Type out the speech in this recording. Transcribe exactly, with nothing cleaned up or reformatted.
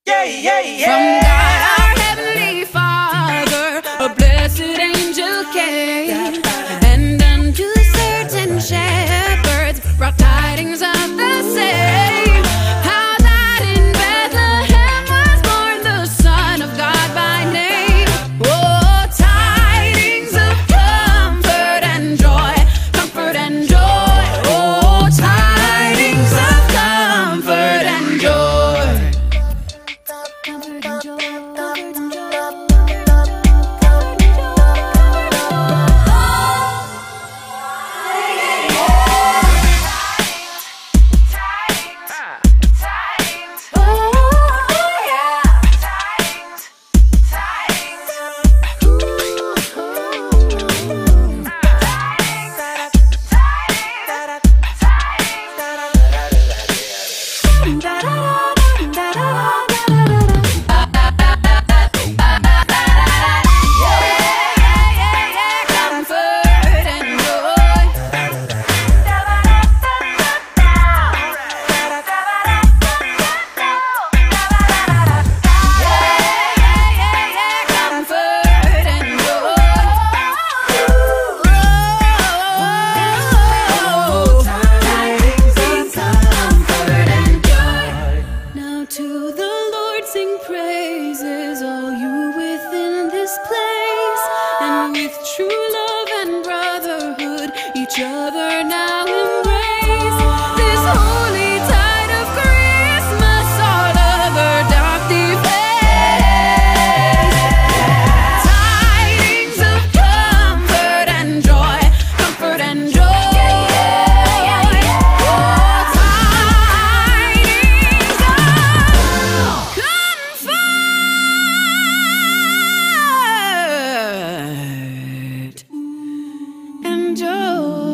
Yeah, yeah, yeah. From God our Heavenly Father, a blessed angel came, and unto certain shepherds brought tidings of the same, how that in Bethlehem was born the Son of God by name. Oh, tidings of comfort and joy, comfort and joy. Oh, tidings of comfort and joy. Comfort and joy, comfort and joy. Enjoy.